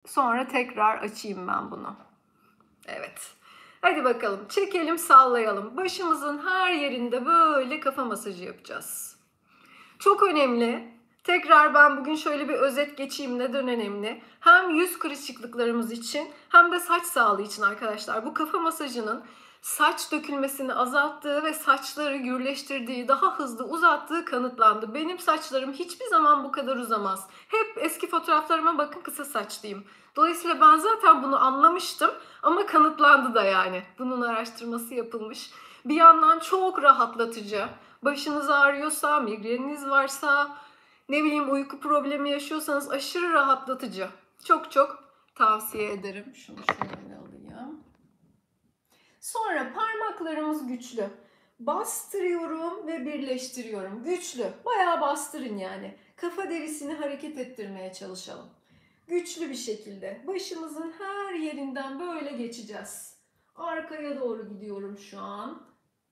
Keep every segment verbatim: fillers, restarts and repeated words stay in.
Sonra tekrar açayım ben bunu. Evet. Hadi bakalım. Çekelim, sallayalım. Başımızın her yerinde böyle kafa masajı yapacağız. Çok önemli. Tekrar ben bugün şöyle bir özet geçeyim neden önemli. Hem yüz kırışıklıklarımız için hem de saç sağlığı için arkadaşlar. Bu kafa masajının saç dökülmesini azalttığı ve saçları gürleştirdiği, daha hızlı uzattığı kanıtlandı. Benim saçlarım hiçbir zaman bu kadar uzamaz. Hep eski fotoğraflarıma bakın, kısa saçlıyım. Dolayısıyla ben zaten bunu anlamıştım ama kanıtlandı da yani. Bunun araştırması yapılmış. Bir yandan çok rahatlatıcı. Başınız ağrıyorsa, migreniniz varsa, ne bileyim uyku problemi yaşıyorsanız aşırı rahatlatıcı. Çok çok tavsiye ederim. Şunu şöyle alayım. Sonra parmaklarımız güçlü. Bastırıyorum ve birleştiriyorum. Güçlü. Bayağı bastırın yani. Kafa derisini hareket ettirmeye çalışalım. Güçlü bir şekilde. Başımızın her yerinden böyle geçeceğiz. Arkaya doğru gidiyorum şu an.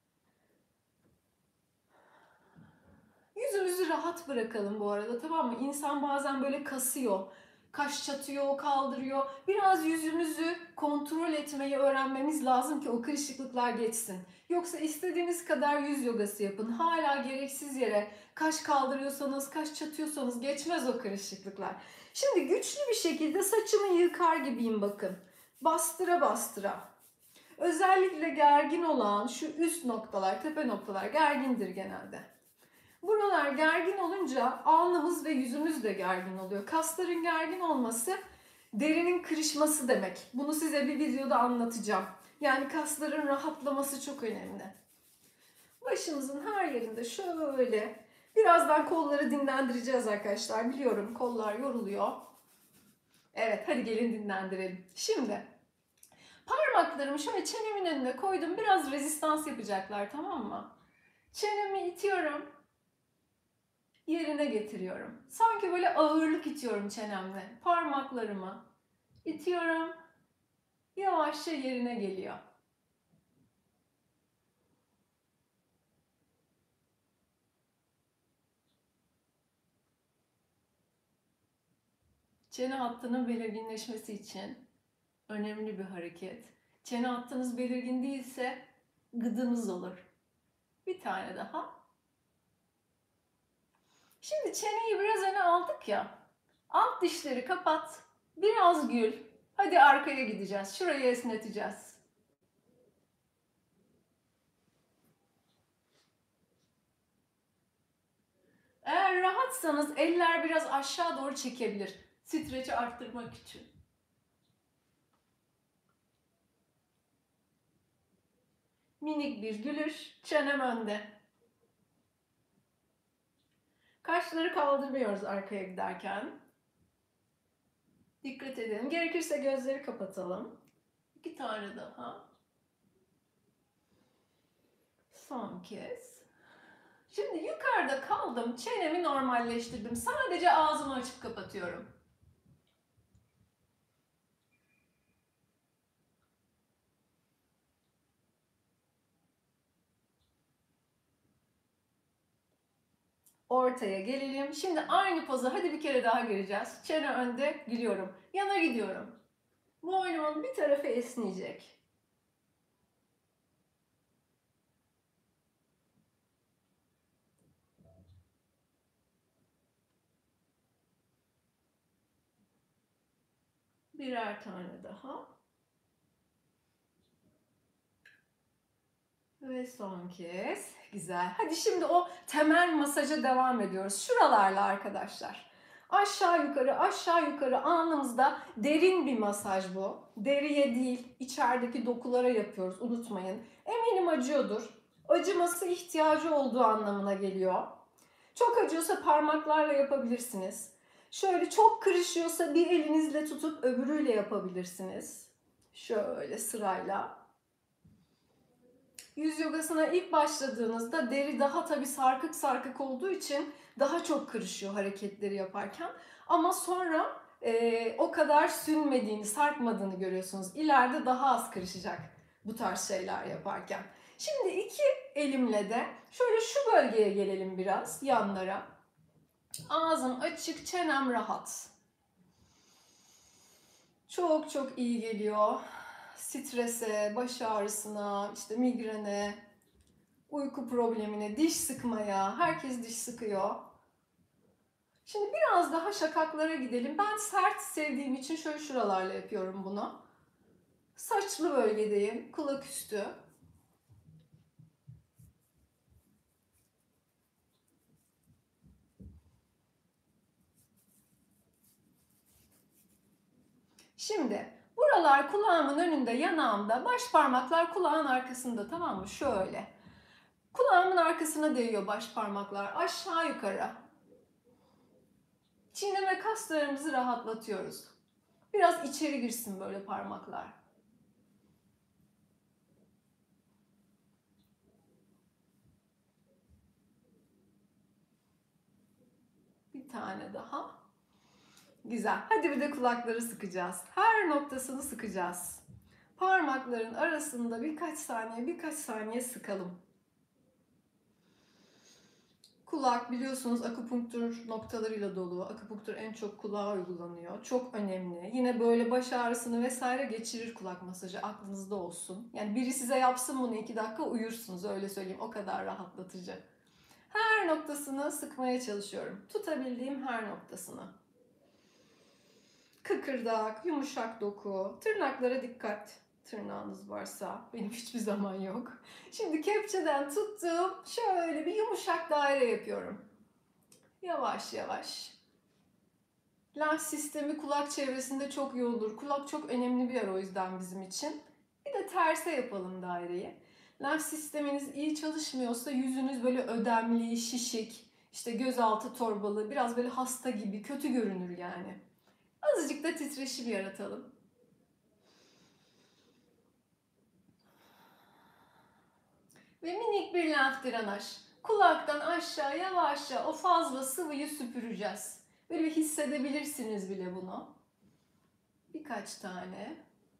Yüzümüzü rahat bırakalım bu arada, tamam mı? İnsan bazen böyle kasıyor. Kaş çatıyor, kaldırıyor. Biraz yüzümüzü kontrol etmeyi öğrenmemiz lazım ki o kırışıklıklar geçsin. Yoksa istediğiniz kadar yüz yogası yapın. Hala gereksiz yere kaş kaldırıyorsanız, kaş çatıyorsanız geçmez o kırışıklıklar. Şimdi güçlü bir şekilde saçımı yıkar gibiyim bakın. Bastıra bastıra. Özellikle gergin olan şu üst noktalar, tepe noktalar gergindir genelde. Buralar gergin olunca alnımız ve yüzümüz de gergin oluyor. Kasların gergin olması derinin kırışması demek. Bunu size bir videoda anlatacağım. Yani kasların rahatlaması çok önemli. Başımızın her yerinde şöyle, birazdan kolları dinlendireceğiz arkadaşlar. Biliyorum kollar yoruluyor. Evet, hadi gelin dinlendirelim. Şimdi parmaklarımı şöyle çenemin önüne koydum. Biraz rezistans yapacaklar, tamam mı? Çenemi itiyorum. Yerine getiriyorum. Sanki böyle ağırlık itiyorum çenemle. Parmaklarımı itiyorum. Yavaşça yerine geliyor. Çene hattının belirginleşmesi için önemli bir hareket. Çene hattınız belirgin değilse gıdınız olur. Bir tane daha. Şimdi çeneyi biraz öne aldık ya. Alt dişleri kapat. Biraz gül. Hadi arkaya gideceğiz. Şurayı esneteceğiz. Eğer rahatsanız eller biraz aşağı doğru çekebilir. Streci arttırmak için. Minik bir gülüş, çenem önde. Kaşları kaldırmıyoruz arkaya giderken. Dikkat edelim. Gerekirse gözleri kapatalım. İki tane daha. Son kez. Şimdi yukarıda kaldım. Çenemi normalleştirdim. Sadece ağzımı açıp kapatıyorum. Ortaya gelelim. Şimdi aynı poza hadi bir kere daha gireceğiz. Çene önde, gülüyorum. Yana gidiyorum. Boynumun bir tarafı esneyecek. Birer tane daha. Ve son kez. Güzel. Hadi şimdi o temel masaja devam ediyoruz. Şuralarla arkadaşlar. Aşağı yukarı aşağı yukarı alnımızda derin bir masaj bu. Deriye değil, içerideki dokulara yapıyoruz. Unutmayın. Eminim acıyordur. Acıması ihtiyacı olduğu anlamına geliyor. Çok acıyorsa parmaklarla yapabilirsiniz. Şöyle çok kırışıyorsa bir elinizle tutup öbürüyle yapabilirsiniz. Şöyle sırayla. Yüz yogasına ilk başladığınızda deri daha tabii sarkık sarkık olduğu için daha çok kırışıyor hareketleri yaparken. Ama sonra e, o kadar sünmediğini, sarkmadığını görüyorsunuz. İleride daha az kırışacak bu tarz şeyler yaparken. Şimdi iki elimle de şöyle şu bölgeye gelelim biraz, yanlara. Ağzım açık, çenem rahat. Çok çok iyi geliyor. Strese, baş ağrısına, işte migrene, uyku problemine, diş sıkmaya. Herkes diş sıkıyor. Şimdi biraz daha şakaklara gidelim. Ben sert sevdiğim için şöyle şuralarla yapıyorum bunu. Saçlı bölgedeyim, kulak üstü. Şimdi buralar kulağımın önünde, yanağımda, baş parmaklar kulağın arkasında, tamam mı? Şöyle. Kulağımın arkasına değiyor baş parmaklar, aşağı yukarı. Çiğneme kaslarımızı rahatlatıyoruz. Biraz içeri girsin böyle parmaklar. Bir tane daha. Güzel. Hadi bir de kulakları sıkacağız. Her noktasını sıkacağız. Parmakların arasında birkaç saniye, birkaç saniye sıkalım. Kulak biliyorsunuz akupunktur noktalarıyla dolu. Akupunktur en çok kulağa uygulanıyor. Çok önemli. Yine böyle baş ağrısını vesaire geçirir kulak masajı. Aklınızda olsun. Yani biri size yapsın bunu iki dakika uyursunuz. Öyle söyleyeyim. O kadar rahatlatıcı. Her noktasını sıkmaya çalışıyorum. Tutabildiğim her noktasını. Kıkırdak, yumuşak doku, tırnaklara dikkat. Tırnağınız varsa, benim hiçbir zaman yok. Şimdi kepçeden tuttum, şöyle bir yumuşak daire yapıyorum. Yavaş yavaş. Lenf sistemi kulak çevresinde çok iyi olur. Kulak çok önemli bir yer o yüzden bizim için. Bir de terse yapalım daireyi. Lenf sisteminiz iyi çalışmıyorsa yüzünüz böyle ödemli, şişik, işte gözaltı torbalı, biraz böyle hasta gibi, kötü görünür yani. Azıcık da titreşim yaratalım. Ve minik bir lenf drenaj. Kulaktan aşağı yavaşça o fazla sıvıyı süpüreceğiz. Böyle bir hissedebilirsiniz bile bunu. Birkaç tane.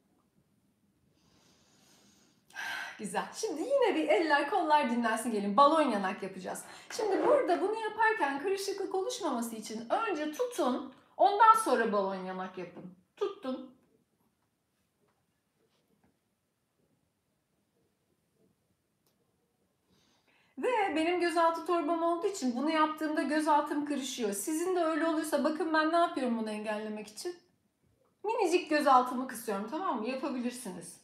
Güzel. Şimdi yine bir eller kollar dinlensin gelin. Balon yanak yapacağız. Şimdi burada bunu yaparken kırışıklık oluşmaması için önce tutun. Ondan sonra balon yanak yapın. Tuttun. Ve benim gözaltı torbam olduğu için bunu yaptığımda gözaltım kırışıyor. Sizin de öyle olursa bakın ben ne yapıyorum bunu engellemek için? Minicik gözaltımı kısıyorum, tamam mı? Yapabilirsiniz.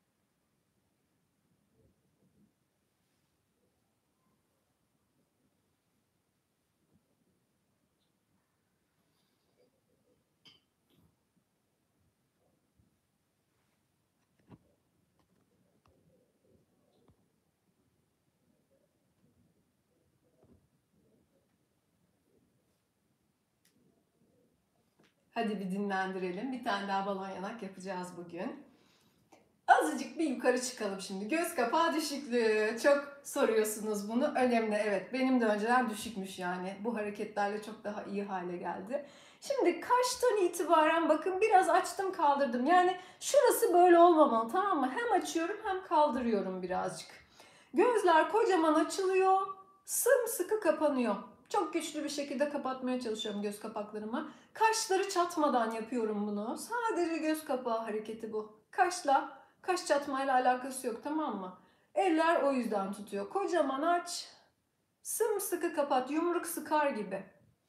Hadi bir dinlendirelim. Bir tane daha balon yanak yapacağız bugün. Azıcık bir yukarı çıkalım şimdi. Göz kapağı düşüklüğü. Çok soruyorsunuz bunu. Önemli, evet. Benim de önceden düşükmüş yani. Bu hareketlerle çok daha iyi hale geldi. Şimdi kaştan itibaren bakın biraz açtım kaldırdım. Yani şurası böyle olmamalı, tamam mı? Hem açıyorum hem kaldırıyorum birazcık. Gözler kocaman açılıyor. Sımsıkı kapanıyor. Çok güçlü bir şekilde kapatmaya çalışıyorum göz kapaklarımı. Kaşları çatmadan yapıyorum bunu. Sadece göz kapağı hareketi bu. Kaşla, kaş çatmayla alakası yok, tamam mı? Eller o yüzden tutuyor. Kocaman aç. Sımsıkı kapat. Yumruk sıkar gibi.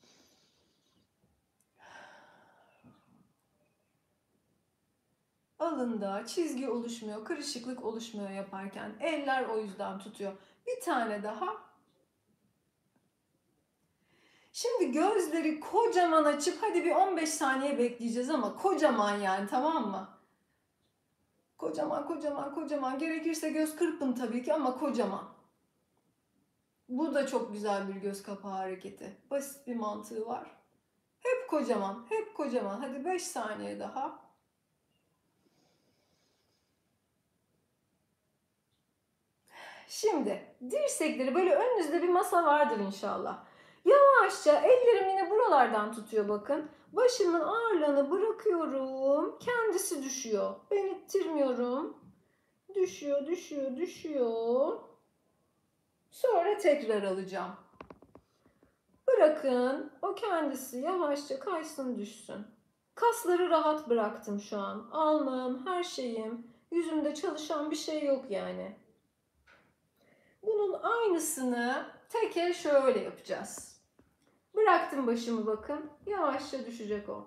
Alında çizgi oluşmuyor, kırışıklık oluşmuyor yaparken. Eller o yüzden tutuyor. Bir tane daha. Şimdi gözleri kocaman açıp hadi bir on beş saniye bekleyeceğiz ama kocaman yani, tamam mı? Kocaman kocaman kocaman, gerekirse göz kırpın tabii ki ama kocaman. Bu da çok güzel bir göz kapağı hareketi. Basit bir mantığı var. Hep kocaman, hep kocaman. Hadi beş saniye daha. Şimdi dirsekleri böyle, önünüzde bir masa vardır inşallah. Yavaşça ellerim yine buralardan tutuyor bakın. Başımın ağırlığını bırakıyorum. Kendisi düşüyor. Ben ittirmiyorum. Düşüyor, düşüyor, düşüyor. Sonra tekrar alacağım. Bırakın o kendisi yavaşça kaysın, düşsün. Kasları rahat bıraktım şu an. Alnım, her şeyim, yüzümde çalışan bir şey yok yani. Bunun aynısını tek el şöyle yapacağız. Bıraktım başımı bakın. Yavaşça düşecek o.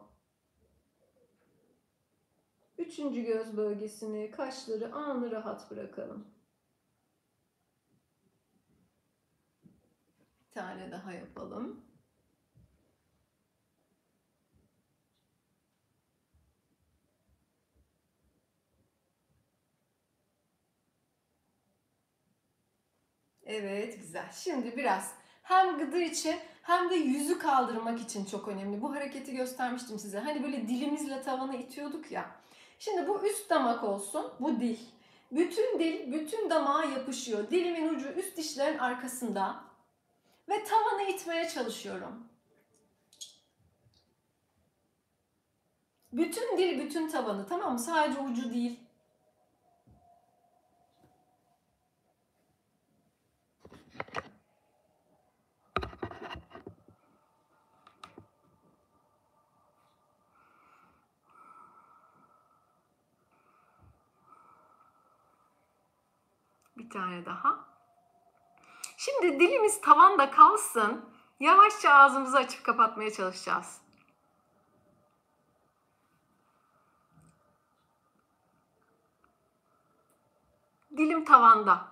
Üçüncü göz bölgesini, kaşları, alnı rahat bırakalım. Bir tane daha yapalım. Evet, güzel. Şimdi biraz hem gıdı için hem de yüzü kaldırmak için çok önemli. Bu hareketi göstermiştim size. Hani böyle dilimizle tavanı itiyorduk ya. Şimdi bu üst damak olsun, bu dil. Bütün dil, bütün damağa yapışıyor. Dilimin ucu üst dişlerin arkasında. Ve tavanı itmeye çalışıyorum. Bütün dil, bütün tavanı, tamam mı? Sadece ucu değil. Bir tane daha. Şimdi dilimiz tavanda kalsın. Yavaşça ağzımızı açıp kapatmaya çalışacağız. Dilim tavanda.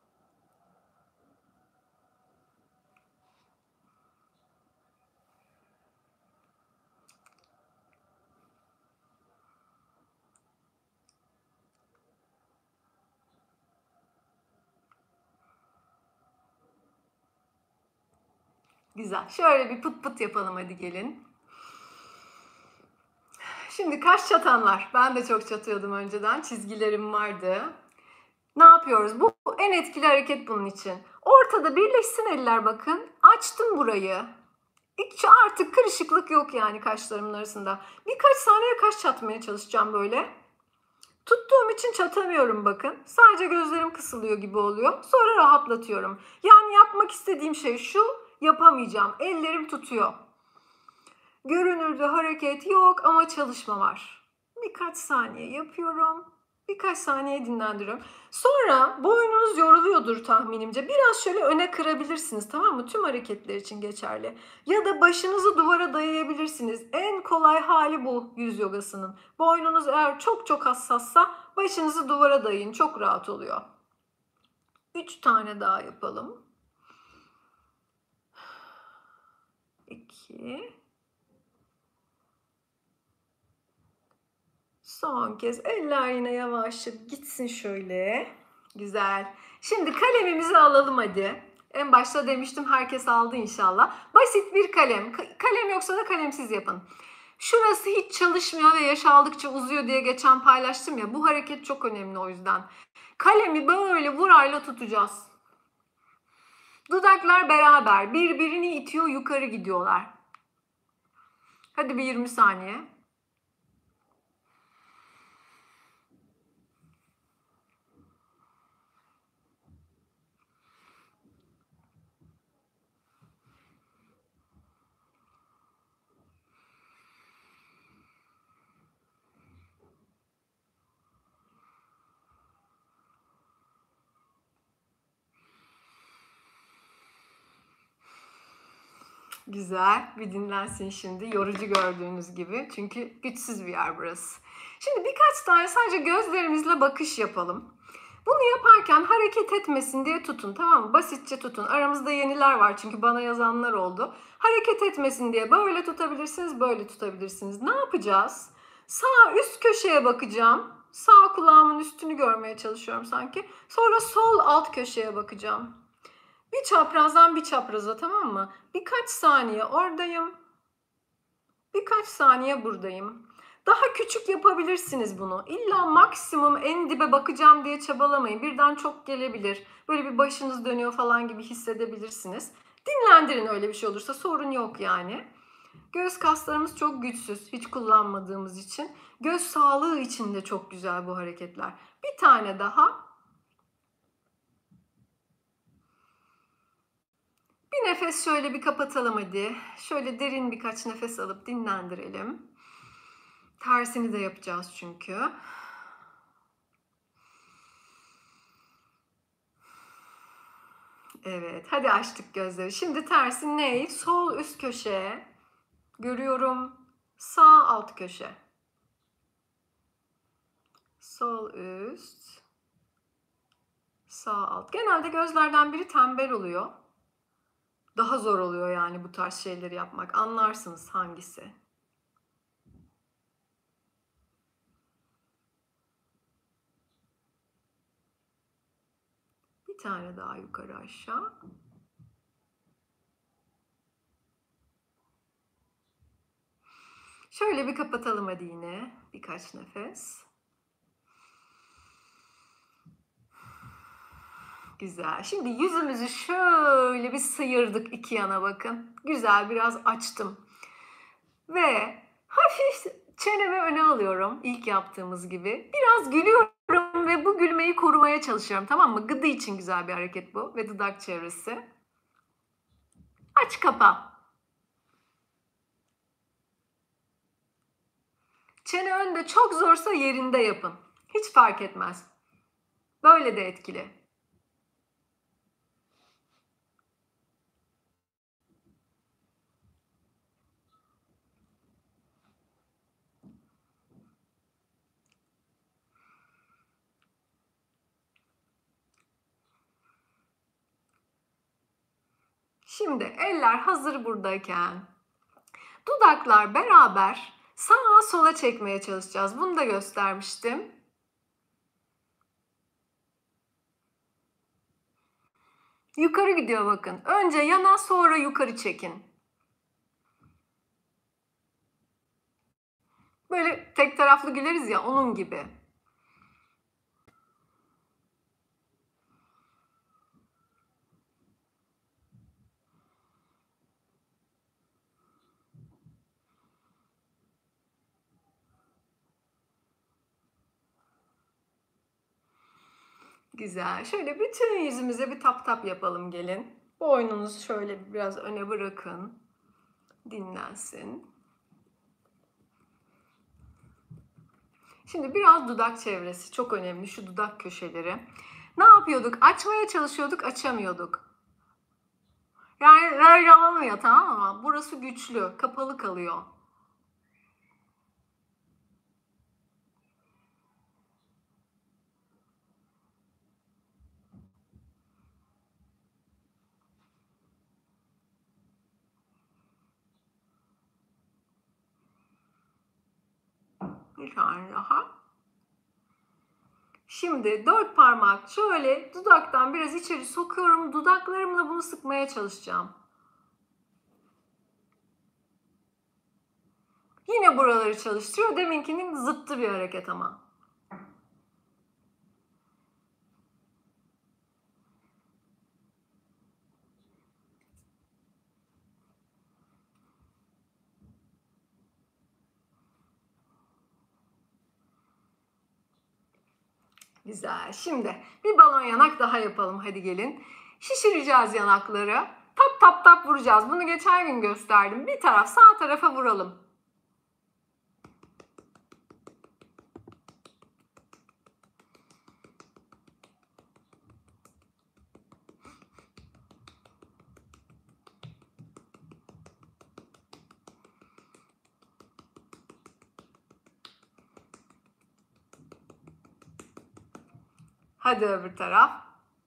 Güzel. Şöyle bir pıt pıt yapalım hadi gelin. Şimdi kaş çatanlar. Ben de çok çatıyordum önceden. Çizgilerim vardı. Ne yapıyoruz? Bu en etkili hareket bunun için. Ortada birleşsin eller bakın. Açtım burayı. Hiç artık kırışıklık yok yani kaşlarımın arasında. Birkaç saniye kaş çatmaya çalışacağım böyle. Tuttuğum için çatamıyorum bakın. Sadece gözlerim kısılıyor gibi oluyor. Sonra rahatlatıyorum. Yani yapmak istediğim şey şu. Yapamayacağım. Ellerim tutuyor. Görünürde hareket yok ama çalışma var. Birkaç saniye yapıyorum. Birkaç saniye dinlendiriyorum. Sonra boynunuz yoruluyordur tahminimce. Biraz şöyle öne kırabilirsiniz, tamam mı? Tüm hareketler için geçerli. Ya da başınızı duvara dayayabilirsiniz. En kolay hali bu yüz yogasının. Boynunuz eğer çok çok hassassa başınızı duvara dayayın. Çok rahat oluyor. Üç tane daha yapalım. İki. Son kez eller yine yavaşça gitsin şöyle. Güzel. Şimdi kalemimizi alalım hadi. En başta demiştim herkes aldı inşallah. Basit bir kalem. Kalem yoksa da kalemsiz yapın. Şurası hiç çalışmıyor ve yaş aldıkça uzuyor diye geçen paylaştım ya. Bu hareket çok önemli o yüzden. Kalemi böyle vurayla tutacağız. Dudaklar beraber birbirini itiyor, yukarı gidiyorlar. Hadi bir yirmi saniye. Güzel. Bir dinlensin şimdi. Yorucu gördüğünüz gibi. Çünkü güçsüz bir yer burası. Şimdi birkaç tane sadece gözlerimizle bakış yapalım. Bunu yaparken hareket etmesin diye tutun, tamam mı? Basitçe tutun. Aramızda yeniler var çünkü bana yazanlar oldu. Hareket etmesin diye böyle tutabilirsiniz, böyle tutabilirsiniz. Ne yapacağız? Sağ üst köşeye bakacağım. Sağ kulağımın üstünü görmeye çalışıyorum sanki. Sonra sol alt köşeye bakacağım. Bir çaprazdan bir çapraza, tamam mı? Birkaç saniye oradayım. Birkaç saniye buradayım. Daha küçük yapabilirsiniz bunu. İlla maksimum en dibe bakacağım diye çabalamayın. Birden çok gelebilir. Böyle bir başınız dönüyor falan gibi hissedebilirsiniz. Dinlendirin, öyle bir şey olursa sorun yok yani. Göğüs kaslarımız çok güçsüz, hiç kullanmadığımız için. Göz sağlığı için de çok güzel bu hareketler. Bir tane daha. Bir nefes şöyle bir kapatalım hadi. Şöyle derin birkaç nefes alıp dinlendirelim. Tersini de yapacağız çünkü. Evet, hadi açtık gözleri. Şimdi tersi ne? Sol üst köşe. Görüyorum. Sağ alt köşe. Sol üst. Sağ alt. Genelde gözlerden biri tembel oluyor. Daha zor oluyor yani bu tarz şeyleri yapmak. Anlarsınız hangisi. Bir tane daha yukarı aşağı. Şöyle bir kapatalım hadi yine. Birkaç nefes. Güzel. Şimdi yüzümüzü şöyle bir sıyırdık iki yana bakın. Güzel biraz açtım. Ve hafif çenemi öne alıyorum ilk yaptığımız gibi. Biraz gülüyorum ve bu gülmeyi korumaya çalışıyorum, tamam mı? Gıdı için güzel bir hareket bu ve dudak çevresi. Aç kapa. Çene önde çok zorsa yerinde yapın. Hiç fark etmez. Böyle de etkili. Şimdi eller hazır buradayken dudaklar beraber sağa sola çekmeye çalışacağız. Bunu da göstermiştim. Yukarı gidiyor bakın. Önce yana sonra yukarı çekin. Böyle tek taraflı güleriz ya, onun gibi. Güzel. Şöyle bütün yüzümüze bir tap tap yapalım gelin. Boynunuzu şöyle biraz öne bırakın. Dinlensin. Şimdi biraz dudak çevresi çok önemli. Şu dudak köşeleri. Ne yapıyorduk? Açmaya çalışıyorduk, açamıyorduk. Yani böyle olmuyor, tamam mı? Burası güçlü, kapalı kalıyor. Bir tane daha. Şimdi dört parmak şöyle dudaktan biraz içeri sokuyorum. Dudaklarımla bunu sıkmaya çalışacağım. Yine buraları çalıştırıyor. Deminkinin zıttı bir hareket ama. Güzel. Şimdi bir balon yanak daha yapalım. Hadi gelin. Şişireceğiz yanakları. Tap tap tap vuracağız. Bunu geçen gün gösterdim. Bir taraf sağ tarafa vuralım. Hadi öbür taraf.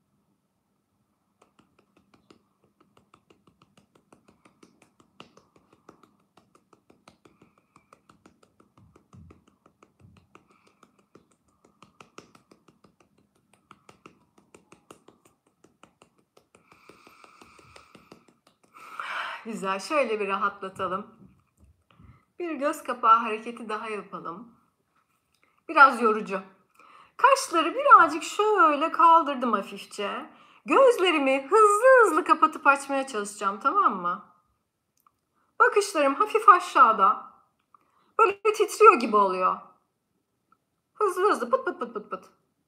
Güzel. Şöyle bir rahatlatalım. Bir göz kapağı hareketi daha yapalım. Biraz yorucu. Kaşları birazcık şöyle kaldırdım hafifçe. Gözlerimi hızlı hızlı kapatıp açmaya çalışacağım, tamam mı? Bakışlarım hafif aşağıda. Böyle titriyor gibi oluyor. Hızlı hızlı pıt pıt pıt pıt pıt.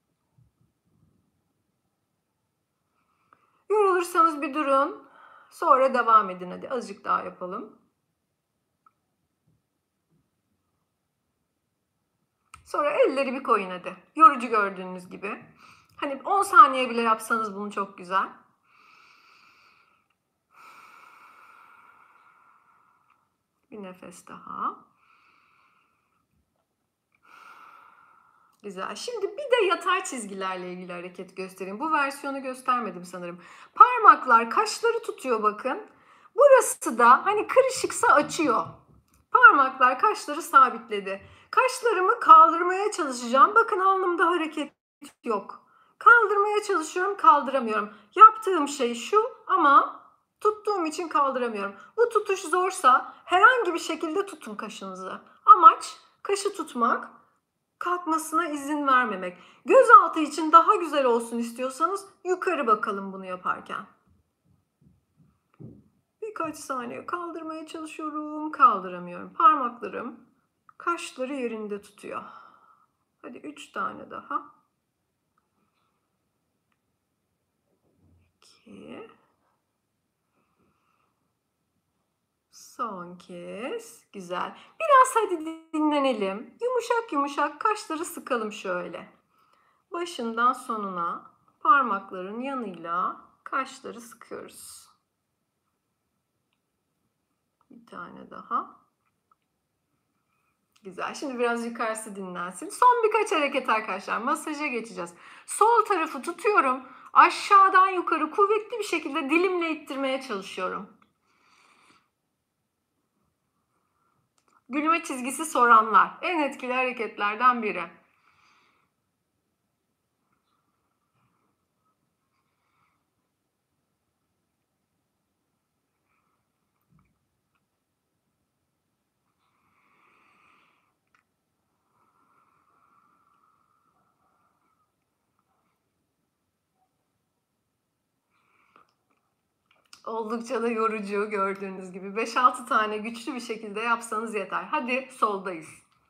Yorulursanız bir durun. Sonra devam edin hadi. Azıcık daha yapalım. Sonra elleri bir koyun hadi. Yorucu gördüğünüz gibi. Hani on saniye bile yapsanız bunu çok güzel. Bir nefes daha. Güzel. Şimdi bir de yatay çizgilerle ilgili hareket göstereyim. Bu versiyonu göstermedim sanırım. Parmaklar kaşları tutuyor bakın. Burası da hani kırışıksa açıyor. Parmaklar kaşları sabitledi. Kaşlarımı kaldırmaya çalışacağım. Bakın alnımda hareket yok. Kaldırmaya çalışıyorum, kaldıramıyorum. Yaptığım şey şu ama tuttuğum için kaldıramıyorum. Bu tutuş zorsa herhangi bir şekilde tutun kaşınızı. Amaç kaşı tutmak, kalkmasına izin vermemek. Gözaltı için daha güzel olsun istiyorsanız yukarı bakalım bunu yaparken. Birkaç saniye kaldırmaya çalışıyorum, kaldıramıyorum. Parmaklarım kaşları yerinde tutuyor. Hadi üç tane daha. İki. Son kez. Güzel. Biraz hadi dinlenelim. Yumuşak yumuşak kaşları sıkalım şöyle. Başından sonuna parmakların yanıyla kaşları sıkıyoruz. Bir tane daha. Güzel. Şimdi biraz yukarısı dinlensin. Son birkaç hareket arkadaşlar. Masaja geçeceğiz. Sol tarafı tutuyorum. Aşağıdan yukarı kuvvetli bir şekilde dilimle ittirmeye çalışıyorum. Gülme çizgisi soranlar. En etkili hareketlerden biri. Oldukça da yorucu gördüğünüz gibi. beş altı tane güçlü bir şekilde yapsanız yeter. Hadi soldayız.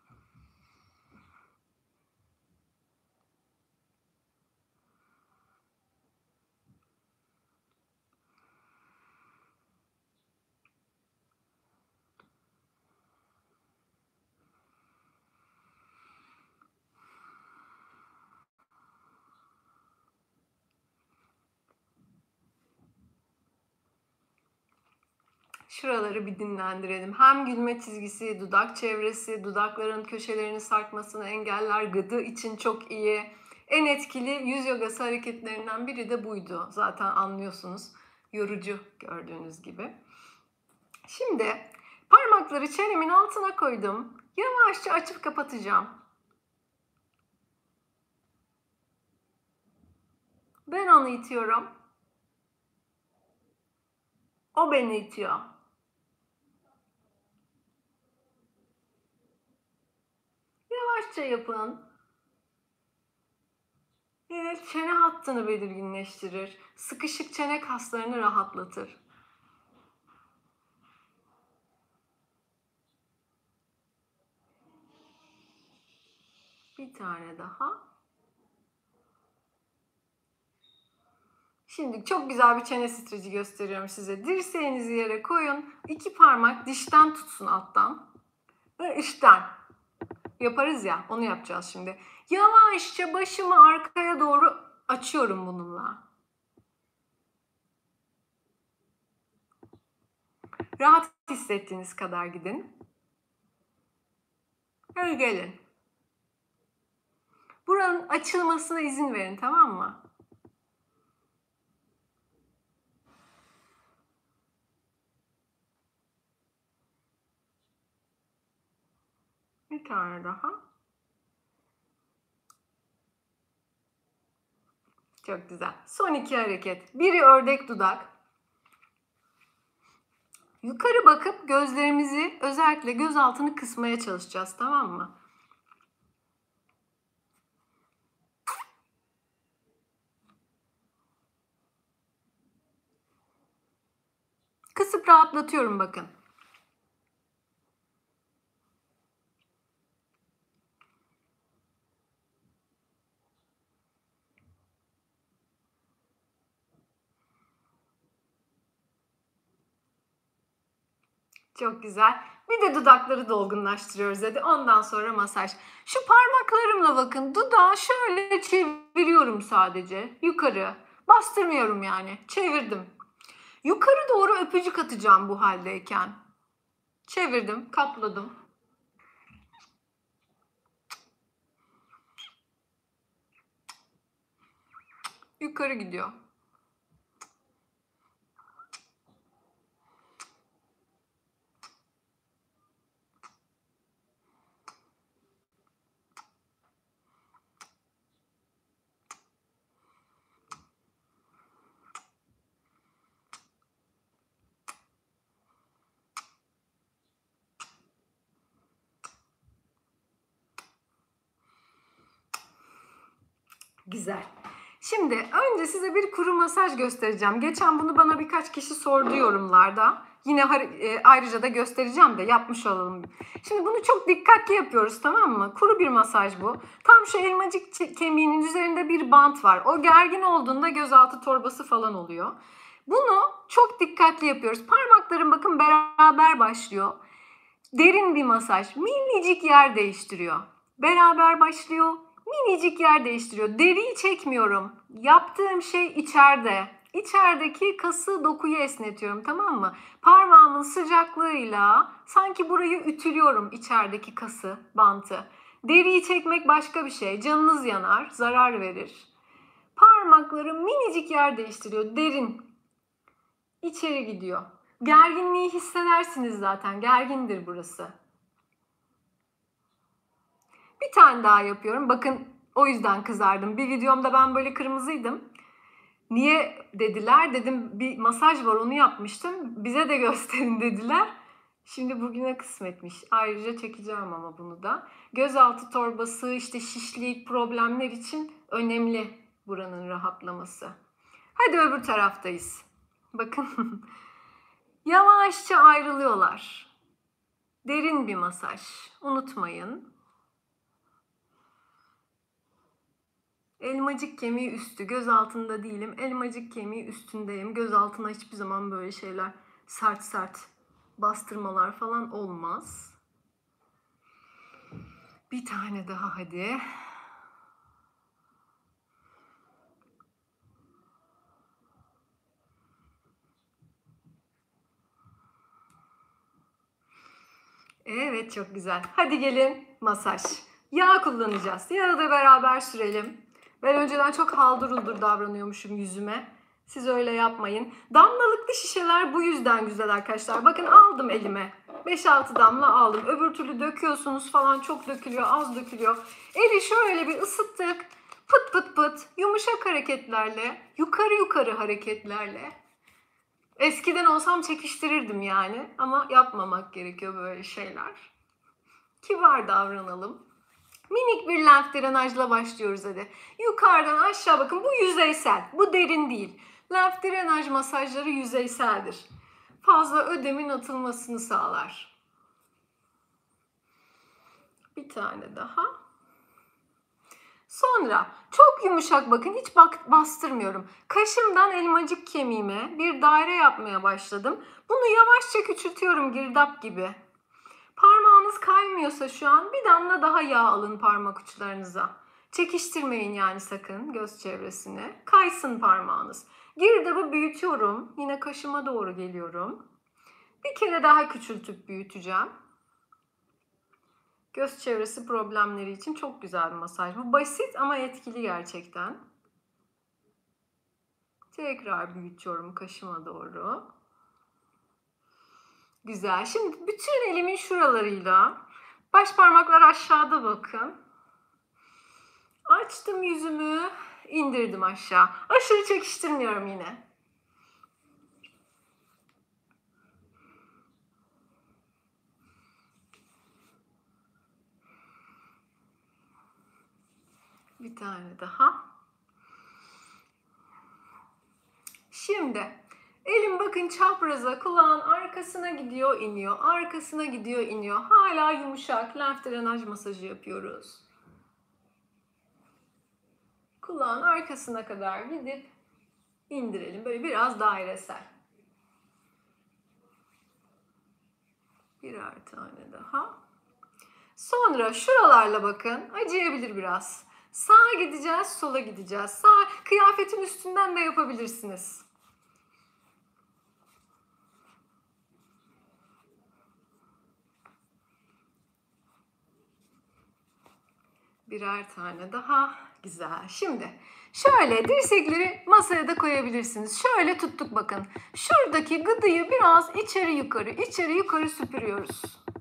Şuraları bir dinlendirelim. Hem gülme çizgisi, dudak çevresi, dudakların köşelerini sarkmasını engeller. Gıdı için çok iyi. En etkili yüz yogası hareketlerinden biri de buydu. Zaten anlıyorsunuz. Yorucu gördüğünüz gibi. Şimdi parmakları çenemin altına koydum. Yavaşça açıp kapatacağım. Ben onu itiyorum. O beni itiyor. Yavaşça yapın. Evet, çene hattını belirginleştirir. Sıkışık çene kaslarını rahatlatır. Bir tane daha. Şimdi çok güzel bir çene streci gösteriyorum size. Dirseğinizi yere koyun. İki parmak dişten tutsun alttan. Ve üstten. Yaparız ya, onu yapacağız şimdi. Yavaşça başımı arkaya doğru açıyorum bununla. Rahat hissettiğiniz kadar gidin. Öyle gelin. Buranın açılmasına izin verin, tamam mı? Bir tane daha. Çok güzel. Son iki hareket. Biri ördek dudak. Yukarı bakıp gözlerimizi, özellikle göz altını kısmaya çalışacağız, tamam mı? Kısıp rahatlatıyorum bakın. Çok güzel. Bir de dudakları dolgunlaştırıyoruz dedi. Ondan sonra masaj. Şu parmaklarımla bakın dudağı şöyle çeviriyorum sadece. Yukarı. Bastırmıyorum yani. Çevirdim. Yukarı doğru öpücük atacağım bu haldeyken. Çevirdim, kapladım. Yukarı gidiyor. Güzel. Şimdi önce size bir kuru masaj göstereceğim. Geçen bunu bana birkaç kişi sordu yorumlarda. Yine e, ayrıca da göstereceğim de yapmış olalım. Şimdi bunu çok dikkatli yapıyoruz, tamam mı? Kuru bir masaj bu. Tam şu elmacık kemiğinin üzerinde bir bant var. O gergin olduğunda gözaltı torbası falan oluyor. Bunu çok dikkatli yapıyoruz. Parmaklarım bakın beraber başlıyor. Derin bir masaj. Minicik yer değiştiriyor. Beraber başlıyor. Minicik yer değiştiriyor. Deriyi çekmiyorum. Yaptığım şey içeride. İçerideki kası, dokuyu esnetiyorum, tamam mı? Parmağımın sıcaklığıyla sanki burayı ütülüyorum, içerideki kası, bantı. Deriyi çekmek başka bir şey. Canınız yanar, zarar verir. Parmaklarım minicik yer değiştiriyor. Derin. İçeri gidiyor. Gerginliği hissedersiniz zaten. Gergindir burası. Bir tane daha yapıyorum. Bakın o yüzden kızardım. Bir videomda ben böyle kırmızıydım. Niye dediler? Dedim bir masaj var, onu yapmıştım. Bize de gösterin dediler. Şimdi bugüne kısmetmiş. Ayrıca çekeceğim ama bunu da. Gözaltı torbası, işte şişlik, problemler için önemli buranın rahatlaması. Hadi öbür taraftayız. Bakın. Yavaşça ayrılıyorlar. Derin bir masaj. Unutmayın. Elmacık kemiği üstü, göz altında değilim. Elmacık kemiği üstündeyim. Göz altına hiçbir zaman böyle şeyler, sert sert bastırmalar falan olmaz. Bir tane daha hadi. Evet, çok güzel. Hadi gelin masaj. Yağ kullanacağız. Yağı da beraber sürelim. Ben önceden çok haldır uldur davranıyormuşum yüzüme. Siz öyle yapmayın. Damlalıklı şişeler bu yüzden güzel arkadaşlar. Bakın aldım elime. beş altı damla aldım. Öbür türlü döküyorsunuz falan, çok dökülüyor, az dökülüyor. Eli şöyle bir ısıttık. Pıt pıt pıt. Yumuşak hareketlerle, yukarı yukarı hareketlerle. Eskiden olsam çekiştirirdim yani. Ama yapmamak gerekiyor böyle şeyler. Kibar davranalım. Minik bir lenf drenajla başlıyoruz hadi. Yukarıdan aşağı bakın, bu yüzeysel, bu derin değil. Lenf drenaj masajları yüzeyseldir. Fazla ödemin atılmasını sağlar. Bir tane daha. Sonra çok yumuşak bakın, hiç bak, bastırmıyorum. Kaşımdan elmacık kemiğime bir daire yapmaya başladım. Bunu yavaşça küçültüyorum, girdap gibi. Parmağınız kaymıyorsa şu an bir damla daha yağ alın parmak uçlarınıza. Çekiştirmeyin yani sakın göz çevresini. Kaysın parmağınız. Girdabı büyütüyorum. Yine kaşıma doğru geliyorum. Bir kere daha küçültüp büyüteceğim. Göz çevresi problemleri için çok güzel bir masaj. Bu basit ama etkili gerçekten. Tekrar büyütüyorum kaşıma doğru. Güzel. Şimdi bütün elimin şuralarıyla, baş parmaklar aşağıda bakın. Açtım yüzümü, indirdim aşağı. Aşırı çekiştirmiyorum yine. Bir tane daha. Şimdi elim bakın çapraza, kulağın arkasına gidiyor, iniyor. Arkasına gidiyor, iniyor. Hala yumuşak lenf drenaj masajı yapıyoruz. Kulağın arkasına kadar gidip indirelim. Böyle biraz dairesel. Birer tane daha. Sonra şuralarla bakın. Acıyabilir biraz. Sağa gideceğiz, sola gideceğiz. Sağ, kıyafetin üstünden de yapabilirsiniz. Birer tane daha. Güzel. Şimdi şöyle dirsekleri masaya da koyabilirsiniz. Şöyle tuttuk bakın. Şuradaki gıdıyı biraz içeri yukarı, içeri yukarı süpürüyoruz.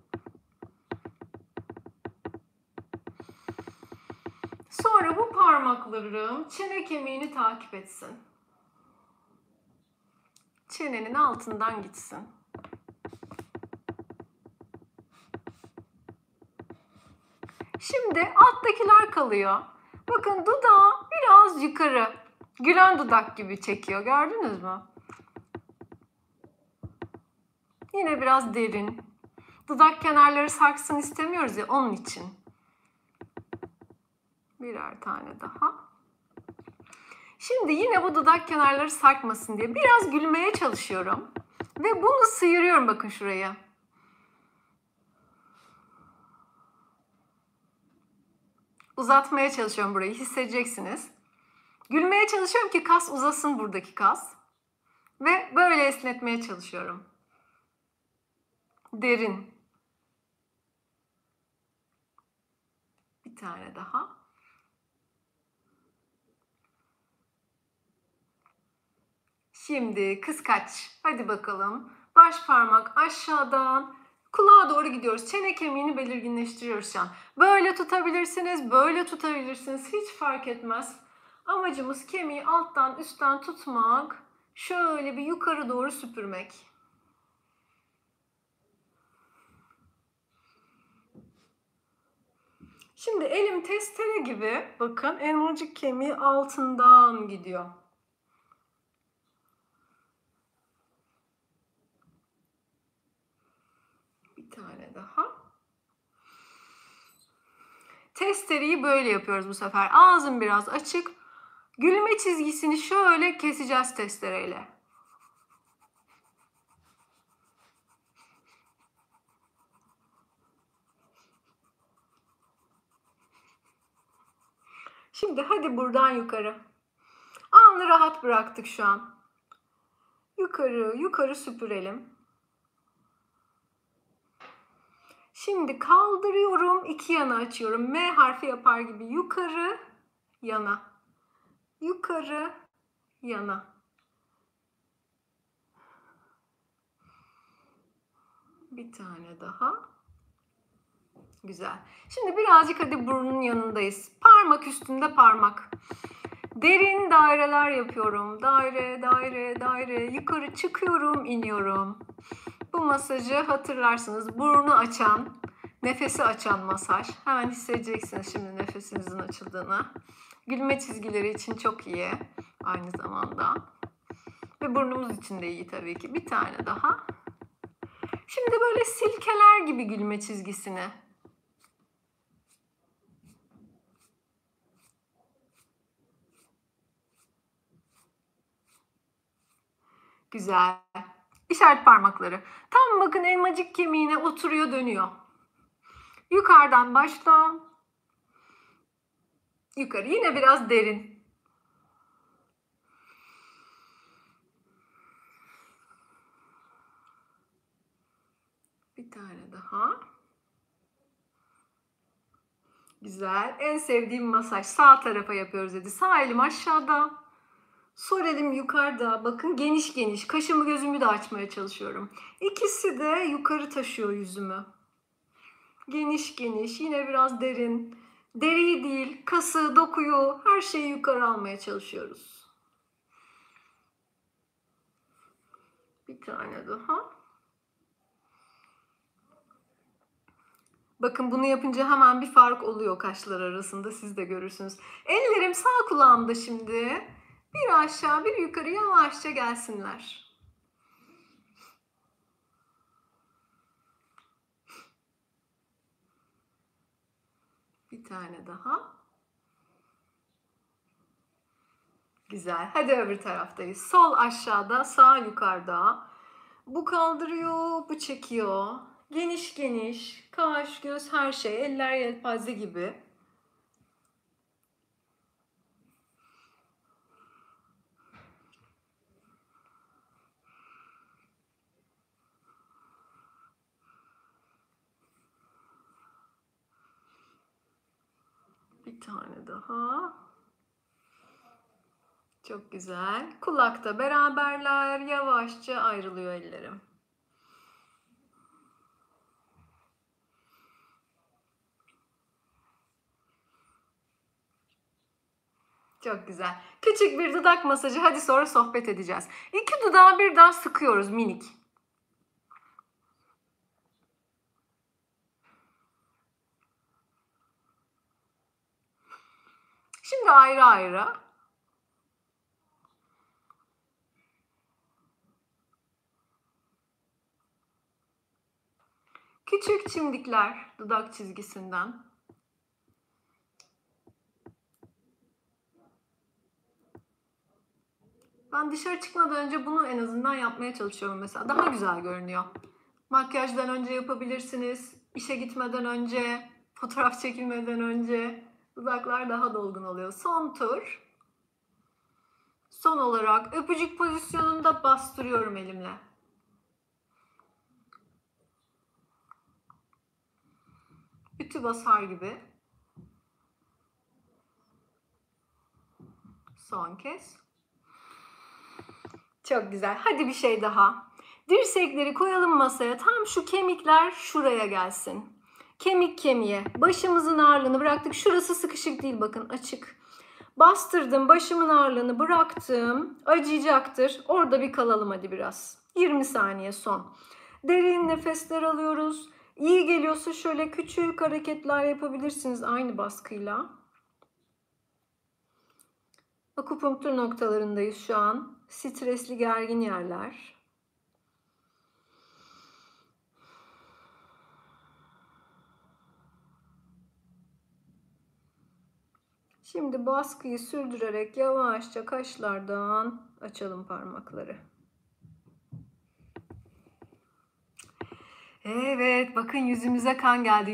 Sonra bu parmaklarım çene kemiğini takip etsin. Çenenin altından gitsin. Şimdi alttakiler kalıyor. Bakın dudağı biraz yukarı. Gülen dudak gibi çekiyor. Gördünüz mü? Yine biraz derin. Dudak kenarları sarksın istemiyoruz ya, onun için. Birer tane daha. Şimdi yine bu dudak kenarları sarkmasın diye biraz gülmeye çalışıyorum. Ve bunu sıyırıyorum bakın şuraya. Uzatmaya çalışıyorum burayı. Hissedeceksiniz. Gülmeye çalışıyorum ki kas uzasın, buradaki kas. Ve böyle esnetmeye çalışıyorum. Derin. Bir tane daha. Şimdi kıskaç. Hadi bakalım. Baş parmak aşağıdan kulağa doğru gidiyoruz. Çene kemiğini belirginleştiriyoruz şu an. Böyle tutabilirsiniz, böyle tutabilirsiniz. Hiç fark etmez. Amacımız kemiği alttan üstten tutmak. Şöyle bir yukarı doğru süpürmek. Şimdi elim testere gibi, bakın elmacık kemiği altından gidiyor. Bir tane daha. Testereyi böyle yapıyoruz bu sefer. Ağzım biraz açık. Gülme çizgisini şöyle keseceğiz testereyle. Şimdi hadi buradan yukarı. Alnı rahat bıraktık şu an. Yukarı, yukarı süpürelim. Şimdi kaldırıyorum, iki yana açıyorum. M harfi yapar gibi yukarı, yana. Yukarı, yana. Bir tane daha. Güzel. Şimdi birazcık hadi burnun yanındayız. Parmak üstünde parmak. Derin daireler yapıyorum. Daire, daire, daire. Yukarı çıkıyorum, iniyorum. Bu masajı hatırlarsınız. Burnu açan, nefesi açan masaj. Hemen hissedeceksiniz şimdi nefesinizin açıldığını. Gülme çizgileri için çok iyi aynı zamanda. Ve burnumuz için de iyi tabii ki. Bir tane daha. Şimdi böyle silkeler gibi gülme çizgisini. Güzel. İşaret parmakları. Tam bakın elmacık kemiğine oturuyor, dönüyor. Yukarıdan başla. Yukarı. Yine biraz derin. Bir tane daha. Güzel. En sevdiğim masaj. Sağ tarafa yapıyoruz dedi. Sağ elim aşağıda. Sol elim yukarıda. Bakın geniş geniş. Kaşımı gözümü de açmaya çalışıyorum. İkisi de yukarı taşıyor yüzümü. Geniş geniş. Yine biraz derin. Deriyi değil, kası, dokuyu, her şeyi yukarı almaya çalışıyoruz. Bir tane daha. Bakın bunu yapınca hemen bir fark oluyor kaşlar arasında. Siz de görürsünüz. Ellerim sağ kulağımda şimdi. Bir aşağı bir yukarı yavaşça gelsinler. Bir tane daha. Güzel. Hadi öbür taraftayız. Sol aşağıda, sağ yukarıda. Bu kaldırıyor, bu çekiyor. Geniş geniş, kaş, göz, her şey, eller yelpaze gibi. Bir tane daha. Çok güzel. Kulakta beraberler, yavaşça ayrılıyor ellerim. Çok güzel. Küçük bir dudak masajı. Hadi sonra sohbet edeceğiz. İki dudağı birden sıkıyoruz minik. Şimdi ayrı ayrı. Küçük çimdikler dudak çizgisinden. Ben dışarı çıkmadan önce bunu en azından yapmaya çalışıyorum mesela. Daha güzel görünüyor. Makyajdan önce yapabilirsiniz. İşe gitmeden önce, fotoğraf çekilmeden önce dudaklar daha dolgun oluyor. Son tur. Son olarak öpücük pozisyonunda bastırıyorum elimle. Ütü basar gibi. Son kez. Çok güzel. Hadi bir şey daha. Dirsekleri koyalım masaya. Tam şu kemikler şuraya gelsin. Kemik kemiğe. Başımızın ağırlığını bıraktık. Şurası sıkışık değil, bakın açık. Bastırdım. Başımın ağırlığını bıraktım. Acıyacaktır. Orada bir kalalım hadi biraz. yirmi saniye son. Derin nefesler alıyoruz. İyi geliyorsa şöyle küçük hareketler yapabilirsiniz aynı baskıyla. Akupunktur noktalarındayız şu an. Stresli, gergin yerler. Şimdi baskıyı sürdürerek yavaşça kaşlardan açalım parmakları. Evet, bakın yüzümüze kan geldi.